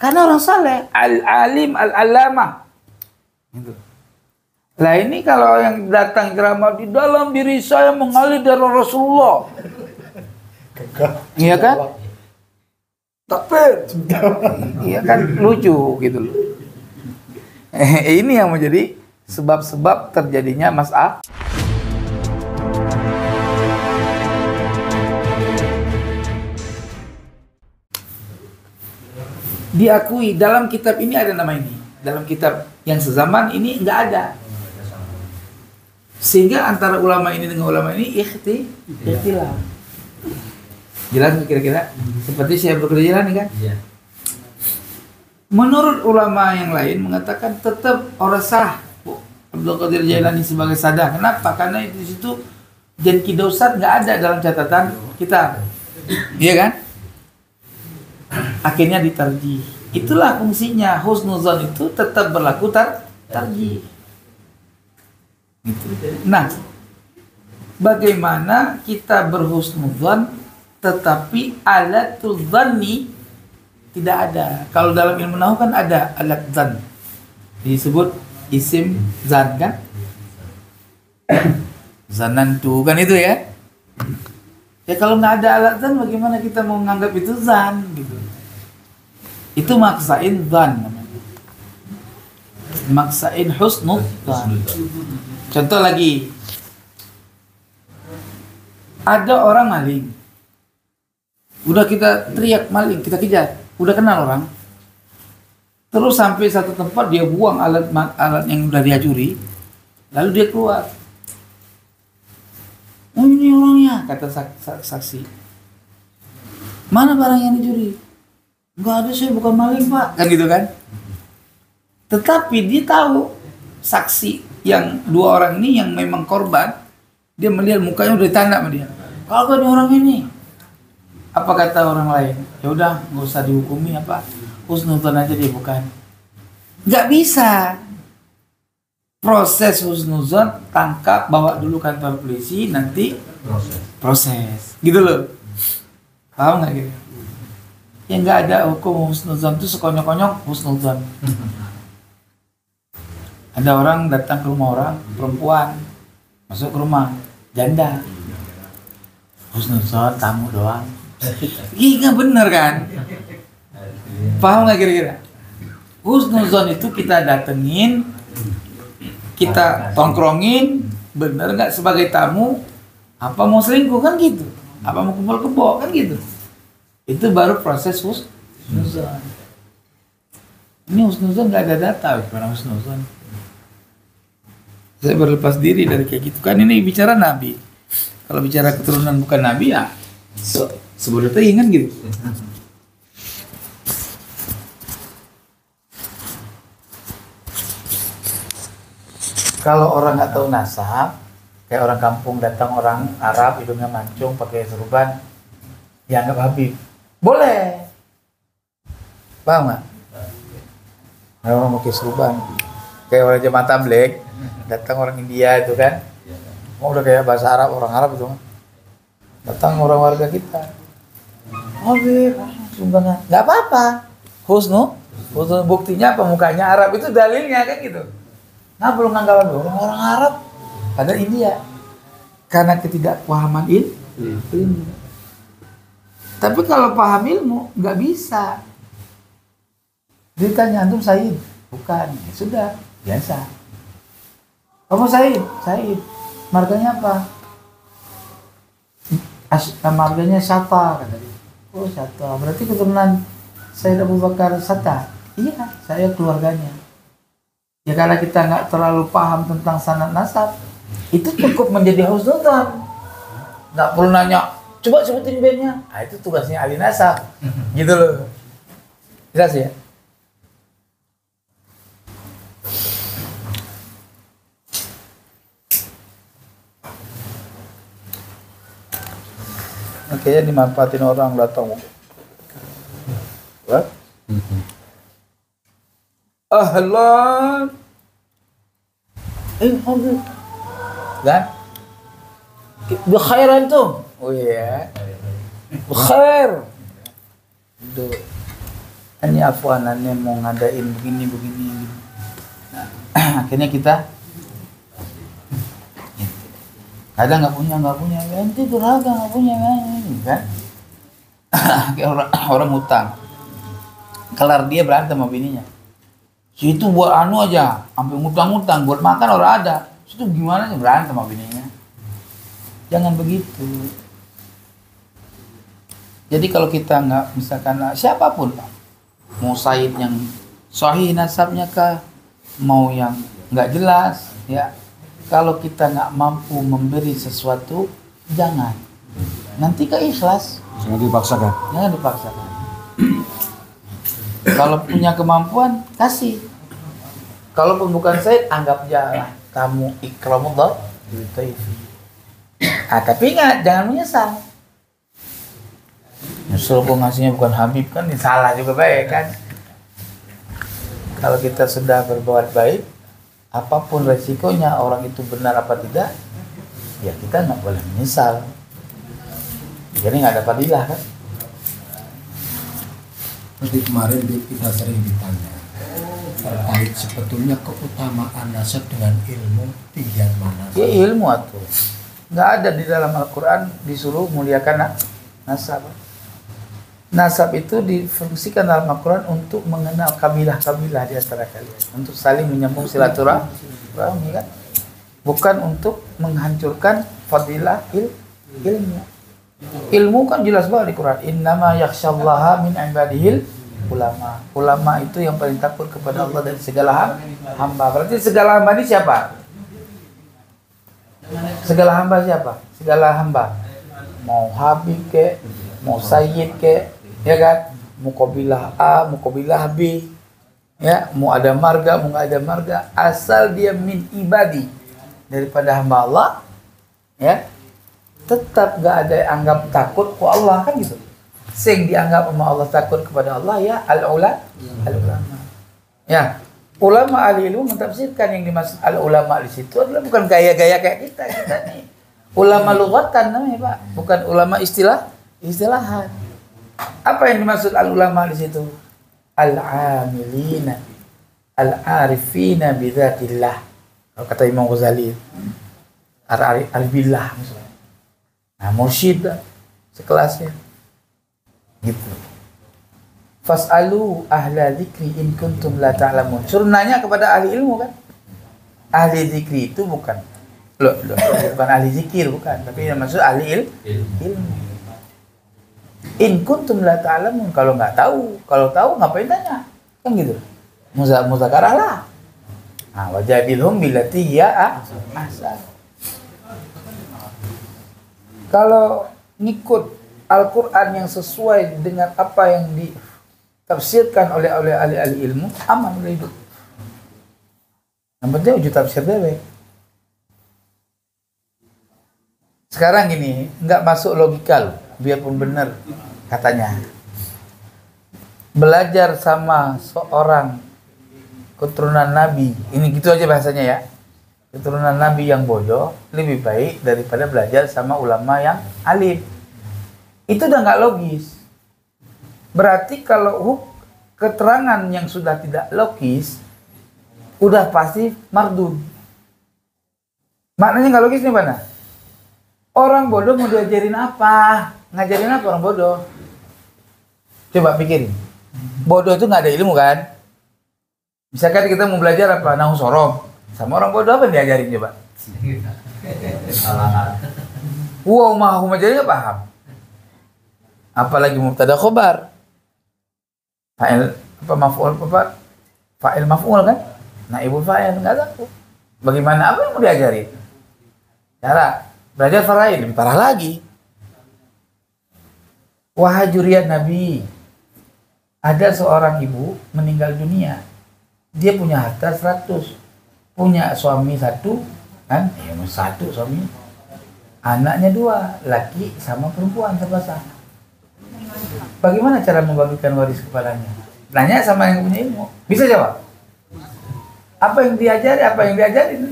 Karena orang saleh, al-alim, al-alamah. Gitu. Lah ini kalau yang datang ceramah di dalam diri saya mengalir dari Rasulullah. Iya kan? Takbir. Iya kan, lucu gitu loh. Ini yang menjadi sebab-sebab terjadinya masalah. Diakui dalam kitab ini ada nama ini. Dalam kitab yang sezaman ini enggak ada. Sehingga antara ulama ini dengan ulama ini ikhtilaf. Jelas kira-kira? Seperti saya bekerja nih kan? Iya. Menurut ulama yang lain mengatakan tetap orang sah Abdul Qadir Jailani sebagai sadah. Kenapa? Karena di situ dan kidosat nggak ada dalam catatan kita. Iya kan? Akhirnya ditarjih. Itulah fungsinya husnuzon itu tetap berlaku tarjih. Gitu. Nah, bagaimana kita berhusnuzon tetapi alatul zanni tidak ada. Kalau dalam ilmu nahwu kan ada alat zan. Disebut isim zan kan? Zanantu kan itu ya? Ya kalau nggak ada alat zan bagaimana kita mau menganggap itu zan gitu. Itu maksain zan namanya. Maksain husnuzan. Contoh lagi. Ada orang maling. Udah kita teriak maling, kita kejar. Udah kenal orang. Terus sampai satu tempat dia buang alat yang udah dia curi. Lalu dia keluar. Oh ini orangnya, kata saksi. Mana barang yang dicuri? Enggak ada, saya bukan maling pak. Kan gitu kan. Tetapi dia tahu saksi yang dua orang ini yang memang korban. Dia melihat mukanya udah ditanda sama dia. Kalau kan orang ini. Apa kata orang lain? Ya udah, nggak usah dihukumi apa. Husnuzon aja dia bukan. Nggak bisa. Proses husnuzon tangkap, bawa dulu kantor polisi, nanti proses. Gitu loh. Paham nggak gitu? Ya nggak ada hukum husnuzon itu sekonyong-konyong husnuzon. Ada orang datang ke rumah orang, perempuan masuk ke rumah, janda. Husnuzon tamu doang. Iya bener kan? Paham nggak kira-kira? Husnuzon itu kita datengin, kita tongkrongin, bener nggak sebagai tamu? Apa mau selingkuh kan gitu? Apa mau kumpul kebo kan gitu? Itu baru proses husnuzon. Ini husnuzon nggak ada data, gimana husnuzon? Saya berlepas diri dari kayak gitu kan, ini bicara Nabi. Kalau bicara keturunan bukan Nabi ya sebetulnya ingat gitu. Kalau orang nggak tahu nasab, kayak orang kampung datang orang Arab hidungnya mancung pakai serban, dianggap Habib, boleh. Paham nggak? Orang pakai serban, kayak orang jemaah tabligh, datang orang India itu kan, udah kayak bahasa Arab, orang Arab itu kan. Datang orang warga kita, Habib, sumbangan, nggak apa-apa. Husnu buktinya apa, mukanya Arab itu dalilnya kan gitu. Nah belum nanggalan orang Arab pada India karena ketidakpahaman ilmu. Tapi kalau paham ilmu nggak bisa. Ditanya antum Said, bukan, ya sudah biasa. Kamu Said, marganya apa? Marganya Sata, kata dia. Oh Sata, berarti keturunan Sayyid Abu Bakar Sata. Iya, saya keluarganya. Ya karena kita nggak terlalu paham tentang sanad nasab, itu cukup menjadi husnuzon. Nggak perlu nanya, coba sebutin bandnya. Nah itu tugasnya ahli nasab, gitu loh. Jelas ya? Kayaknya dimanfaatin orang datang. What? Ahlan. Habib. Kan? Bikhair antum. Oh iya. Bikhair. Ini afwanannya mau ngadain begini. Nah, akhirnya kita kadang nggak punya, nanti durhaka nggak punya kan? Kayak orang hutang, kelar dia berantem sama bininya. Situ buat anu aja, sampai ngutang-ngutang buat makan orang ada. Situ gimana sih berantem sama bininya? Jangan begitu. Jadi kalau kita nggak, misalkan siapapun, mau Said yang sahih nasabnya kah, mau yang nggak jelas, ya. Kalau kita nggak mampu memberi sesuatu, jangan. Nanti ikhlas. Jangan dipaksakan. Jangan dipaksakan. Kalau punya kemampuan, kasih. Kalaupun bukan Said, anggap jalan. Kamu ikramullah. Tapi ingat, jangan menyesal. Nyesel kok ngasihnya bukan Habib, kan salah juga baik kan. Kalau kita sudah berbuat baik, apapun resikonya, orang itu benar apa tidak, ya kita nggak boleh menyesal. Jadi nggak ada fadilah kan. Seperti kemarin kita sering ditanya terkait sebetulnya keutamaan nasab dengan ilmu tinggian mana? Ya ilmu atuh. Nggak ada di dalam Al-Quran disuruh muliakan nasab. Nasab itu difungsikan dalam Al-Quran untuk mengenal kabilah-kabilah di antara kalian, untuk saling menyambung silaturahmi kan, bukan untuk menghancurkan fadilah ilmu. Ilmu kan jelas banget di Quran. Innama yakhsyallaha min ibadihil ulama. Ulama itu yang paling takut kepada Allah dari segala hamba. Berarti segala hamba ini siapa? Segala hamba siapa? Segala hamba. Mau Habib ke, mau Sayyid ke, ya kan? Mau kabilah A, mau kabilah B, ya, mau ada marga, mau nggak ada marga, asal dia min ibadi, daripada hamba Allah, ya, tetap nggak ada yang anggap takut ke Allah kan gitu. Sing dianggap sama Allah takut kepada Allah ya al-ulama. Ya, ulama ahli ilmu mentafsirkan yang dimaksud al-ulama di situ adalah bukan gaya-gaya kayak kita nih. Ulama lughatan namanya, Pak, bukan ulama istilahan. Apa yang dimaksud al-ulama di situ? Al-amilina, al-arifina bidzatillah. Kalau kata Imam Ghazali, al-billah misalnya. Nah, mursyid sekelasnya. Gitu. Fas'alu ahla dzikri in kuntum la ta'lamun. Suruh nanya kepada ahli ilmu kan? Ahli zikri itu bukan ahli zikir, bukan, tapi yang maksud ahli ilmu. In kuntum la ta'lamun, kalau nggak tahu, kalau tahu ngapain tanya? Kan gitu. Muzakarah lah. Nah, wajadilhum billati hiya ahsan. Kalau ngikut Al-Quran yang sesuai dengan apa yang ditafsirkan oleh ahli ilmu, aman udah hidup. Yang penting uji tafsir deh. Sekarang gini, nggak masuk logikal, biarpun benar katanya. Belajar sama seorang keturunan Nabi, ini gitu aja bahasanya ya. Keturunan Nabi yang bodoh lebih baik daripada belajar sama ulama yang alim. Itu udah nggak logis. Berarti kalau keterangan yang sudah tidak logis, udah pasti mardud. Maknanya nggak logis nih mana? Orang bodoh mau diajarin apa? Ngajarin apa orang bodoh? Coba pikirin. Bodoh itu nggak ada ilmu kan? Misalkan kita mau belajar apa? Nahu sorof. Sama orang bodoh apa yang diajarin coba? Wow, mau ngajarin nggak paham. Apalagi mubtada khobar. Fa'il apa maf'ul apa? Fa'il maf'ul kan? Naibul fa'il enggak tahu. Bagaimana apa yang mau diajarin? Cara belajar faraid lebih parah lagi. Wahai juriat Nabi, ada seorang ibu meninggal dunia. Dia punya harta 100. Punya suami 1 kan? Ya, 1 suami. Anaknya 2, laki sama perempuan sepasang. Bagaimana cara membagikan waris kepadanya? Nanya sama yang punya ilmu. Bisa jawab? Apa yang diajari, apa yang diajarin?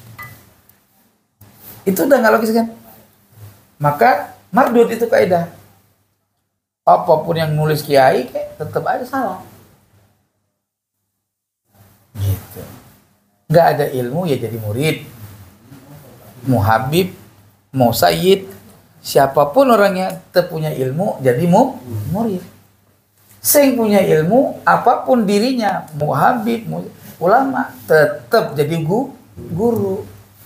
Itu udah nggak logis kan? Maka mardud itu kaidah. Apapun yang nulis kiai tetap aja salah. gitu. Nggak ada ilmu ya jadi murid, mau habib, mau sayyid, siapapun orangnya terpunya ilmu jadi murid. Sing punya ilmu apapun dirinya, mau habib, mau ulama, tetap jadi guru.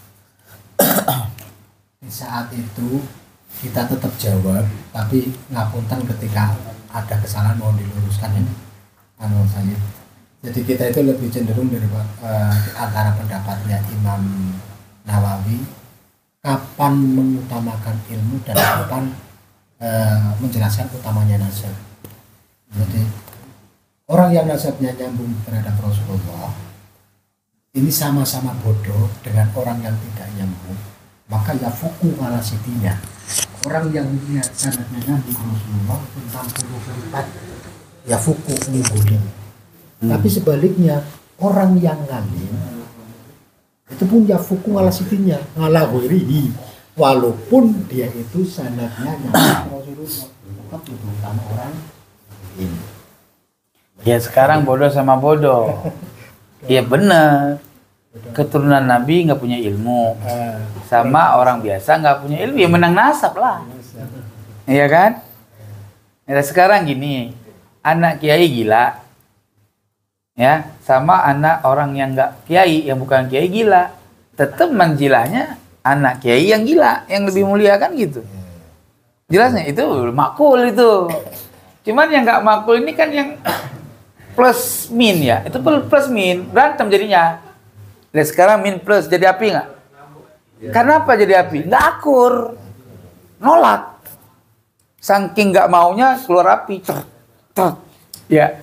Di saat itu kita tetap jawab, tapi ngapunten ketika ada kesalahan mohon diluruskan ya, Anwar Sayyid. Jadi kita itu lebih cenderung dari antara pendapatnya Imam Nawawi, kapan mengutamakan ilmu dan kapan menjelaskan utamanya nasab. Jadi orang yang nasabnya nyambung terhadap Rasulullah ini sama-sama bodoh dengan orang yang tidak nyambung, maka ya fuku ala sitinya. Orang yang sanadnya nyambung Rasulullah tentang puluh ya fuku ngibulin. Tapi sebaliknya orang yang ngalim itu pun ya fuku ala sitinya, ala wirihi, walaupun dia itu sanadnya nyambung Rasulullah, tetap itu utama orang ini. Ya sekarang bodoh sama bodoh. Iya benar. Keturunan Nabi nggak punya ilmu, sama orang biasa nggak punya ilmu, ya menang nasab lah. Iya kan? Ya sekarang gini, anak kiai gila, ya, sama anak orang yang nggak kiai, yang bukan kiai gila, tetap manjilahnya anak kiai yang gila, yang lebih mulia kan gitu. Jelasnya itu makul itu. Cuman yang nggak makul ini kan yang plus min ya, itu plus min, berantem jadinya. Lihat sekarang min plus jadi api nggak? Karena apa jadi api? Nggak akur, nolak. Saking nggak maunya keluar api. Ya.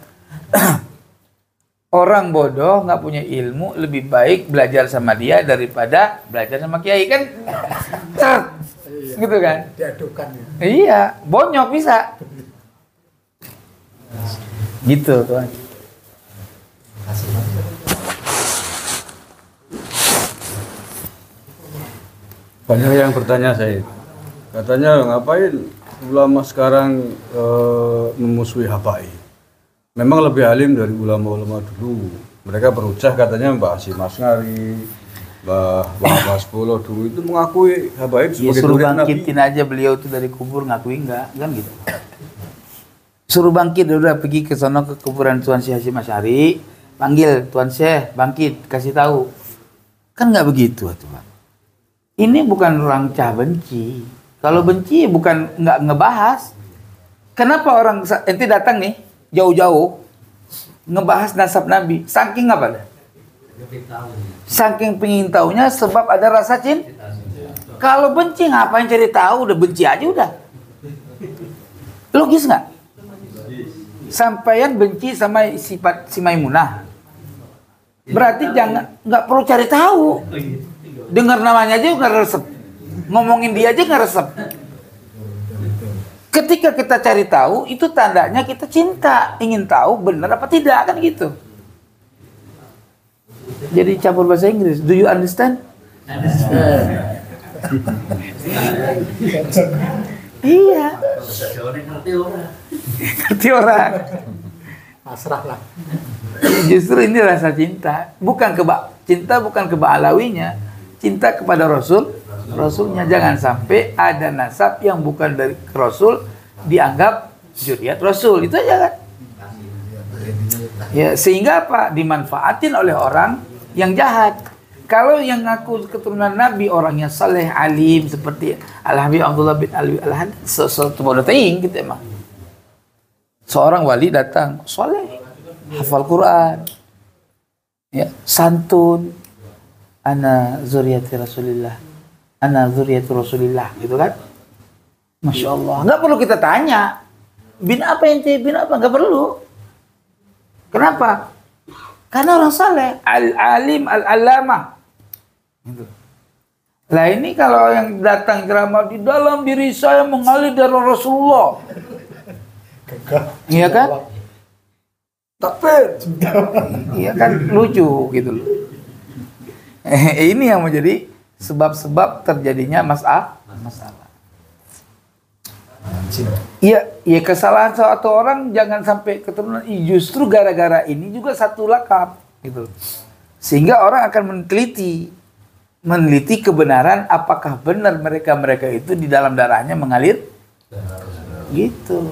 Orang bodoh nggak punya ilmu lebih baik belajar sama dia daripada belajar sama kiai kan? Gitu kan? Diadukan ya. Iya, bonyok bisa. Gitu tuan. Banyak yang bertanya saya, katanya ngapain ulama sekarang memusuhi Habaib? Memang lebih alim dari ulama-ulama dulu. Mereka berucap katanya Mbah Hasyim As'ari, Mbah Wahab Hasbullah dulu itu mengakui Habaib Ya sebagai suruh murid Nabi. bangkitin aja beliau itu dari kubur ngakui enggak, kan gitu. Suruh bangkit, udah pergi ke sono ke kuburan Tuan Syekh Hasyim As'ari, panggil Tuan Syekh, bangkit, kasih tahu. Kan nggak begitu tuh, Pak. Ini bukan orang cah benci. Kalau benci bukan nggak ngebahas. Kenapa orang ente datang nih jauh-jauh ngebahas nasab Nabi? Saking apa dah? Saking pengen taunya sebab ada rasa cinta. Kalau benci ngapain cari tahu? Udah benci aja udah. Logis nggak? Sampaian benci sama sifat si Maimunah. Berarti jangan nggak perlu cari tahu. Dengar namanya aja nggak resep, ngomongin dia aja nggak resep. Ketika kita cari tahu, itu tandanya kita cinta, ingin tahu benar apa tidak kan gitu. Jadi campur bahasa Inggris. Do you understand? Iya. Ngerti orang. Pasrah lah. Justru ini rasa cinta, bukan cinta bukan ke Ba'alawinya. Cinta kepada Rasulnya. Jangan sampai ada nasab yang bukan dari Rasul dianggap zuriat Rasul. Itu aja kan. Ya, sehingga apa? Dimanfaatin oleh orang yang jahat. Kalau yang ngaku keturunan Nabi orangnya saleh, alim seperti Al-Habib Abdullah bin Alwi Al-Hadid, sesuatu bodoh teing gitu emang. Seorang wali datang, saleh, hafal Quran, ya, santun. Ana zuriyati Rasulillah, ana zuriyati Rasulillah, gitu kan? Masya Allah, nggak perlu kita tanya, bin apa ente, bin apa, nggak perlu. Kenapa? Karena orang saleh, al-alim, al-alamah. Gitu. Lah ini kalau yang datang ceramah di dalam diri saya mengalir dari Rasulullah, iya kan? Takbir, iya kan, lucu gitu loh. Ini yang menjadi sebab-sebab terjadinya masalah. Iya, ya kesalahan suatu orang jangan sampai keturunan. Justru gara-gara ini juga satu lakap gitu. Sehingga orang akan meneliti kebenaran apakah benar mereka itu di dalam darahnya mengalir gitu.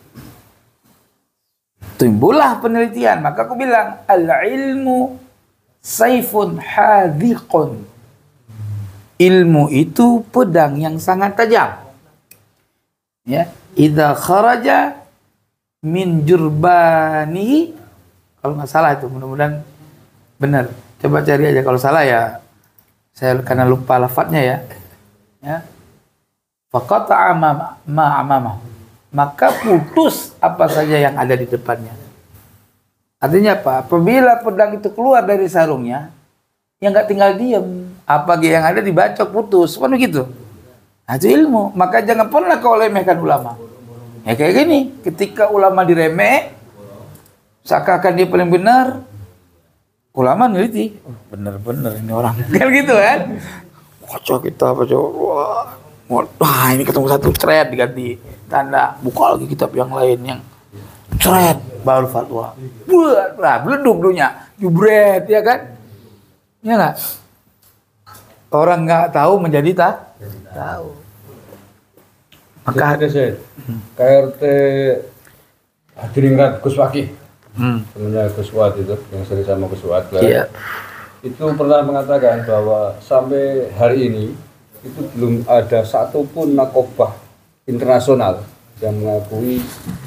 Timbullah penelitian. Maka aku bilang al-ilmu saifun hadiqun. Ilmu itu pedang yang sangat tajam. Ya, idza kharaja min jurbani, kalau nggak salah itu, mudah-mudahan benar. Coba cari aja, kalau salah ya saya karena lupa lafadznya ya. Ya. Faqata amama, maka putus apa saja yang ada di depannya. Artinya apa? Apabila pedang itu keluar dari sarungnya, yang nggak tinggal diam, apa yang ada dibacok putus, kan begitu. Nah, itu ilmu. Maka jangan pernah kau lemehkan ulama. Ya kayak gini, ketika ulama diremeh, seakan-akan dia paling benar, ulama neliti, bener-bener ini orang, kan gitu kan? Kocok kita apa coba? Wah, ini ketemu satu thread diganti tanda, buka lagi kitab yang lain yang thread baru fatwa. Wah, beleduk dunia, jubret ya kan? Ya nggak? Orang nggak tahu menjadi tahu. Maka ada saya KRT Hadiringrat Gus Wakih, temennya Gus Wad itu yang sering sama Gus Wad lah. Iya. Itu pernah mengatakan bahwa sampai hari ini itu belum ada satupun nakobah internasional yang mengakui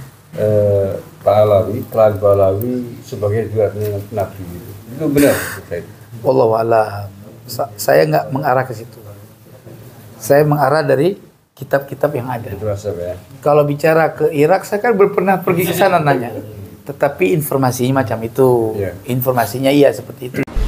Khalid Balawi sebagai juaranya Nabi. Itu benar, Ustaz. Wallahu a'lam. Saya nggak mengarah ke situ. Saya mengarah dari kitab-kitab yang ada. Itu asal ya. Kalau bicara ke Irak, saya kan pernah pergi ke sana nanya. Tetapi informasinya macam itu. Yeah. Informasinya iya seperti itu.